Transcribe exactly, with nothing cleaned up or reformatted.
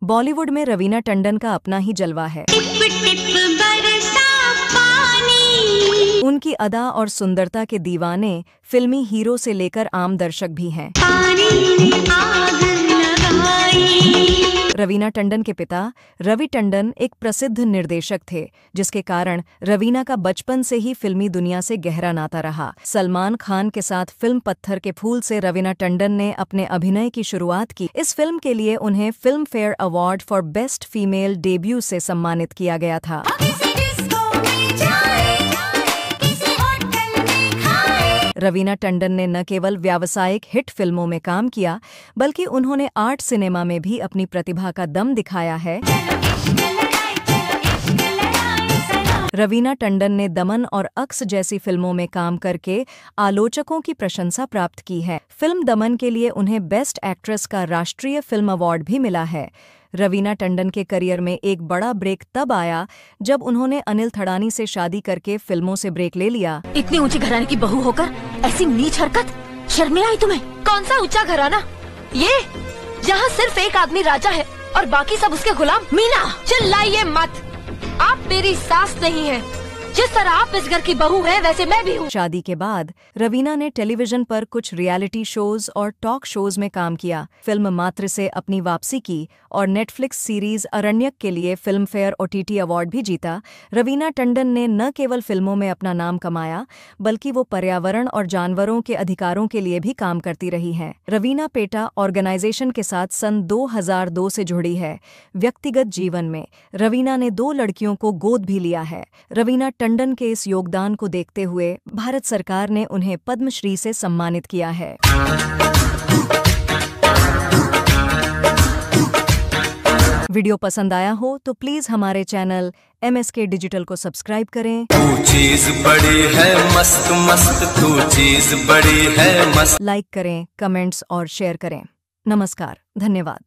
बॉलीवुड में रवीना टंडन का अपना ही जलवा है। टिप टिप बरसा पानी। उनकी अदा और सुंदरता के दीवाने फिल्मी हीरो से लेकर आम दर्शक भी हैं। पानी में आग लगाई। रवीना टंडन के पिता रवि टंडन एक प्रसिद्ध निर्देशक थे, जिसके कारण रवीना का बचपन से ही फिल्मी दुनिया से गहरा नाता रहा। सलमान खान के साथ फिल्म पत्थर के फूल से रवीना टंडन ने अपने अभिनय की शुरुआत की। इस फिल्म के लिए उन्हें Filmfare award for best female debut से सम्मानित किया गया था। रवीना टंडन ने न केवल व्यावसायिक हिट फिल्मों में काम किया, बल्कि उन्होंने आर्ट सिनेमा में भी अपनी प्रतिभा का दम दिखाया है। रवीना टंडन ने दमन और अक्स जैसी फिल्मों में काम करके आलोचकों की प्रशंसा प्राप्त की है। फिल्म दमन के लिए उन्हें बेस्ट एक्ट्रेस का राष्ट्रीय फिल्म अवार्ड भी मिला है। रवीना टंडन के करियर में एक बड़ा ब्रेक तब आया जब उन्होंने अनिल थड़ानी से शादी करके फिल्मों से ब्रेक ले लिया। इतनी ऊंची घराने की बहू होकर ऐसी नीच हरकत, शर्म नहीं आई तुम्हें? कौन सा ऊंचा घराना ये, जहाँ सिर्फ एक आदमी राजा है और बाकी सब उसके गुलाम? मीना, चिल्लाइए मत, आप मेरी सास नहीं है। जिस तरह आप इस घर की बहू है, वैसे मैं भी हूँ। शादी के बाद रवीना ने टेलीविजन पर कुछ रियलिटी शोज और टॉक शोज में काम किया। फिल्म मात्र से अपनी वापसी की और नेटफ्लिक्स सीरीज अरण्यक के लिए फिल्म फेयर ओटीटी अवार्ड भी जीता। रवीना टंडन ने न केवल फिल्मों में अपना नाम कमाया, बल्कि वो पर्यावरण और जानवरों के अधिकारों के लिए भी काम करती रही हैं। रवीना पेटा ऑर्गेनाइजेशन के साथ सन दो हज़ार दो से जुड़ी है। व्यक्तिगत जीवन में रवीना ने दो लड़कियों को गोद भी लिया है। रवीना टंडन के इस योगदान को देखते हुए भारत सरकार ने उन्हें पद्मश्री से सम्मानित किया है। वीडियो पसंद आया हो तो प्लीज हमारे चैनल एमएसके डिजिटल को सब्सक्राइब करें। तू चीज बड़ी है मस्त मस्त, तू चीज बड़ी है मस्त। लाइक करें, कमेंट्स और शेयर करें। नमस्कार, धन्यवाद।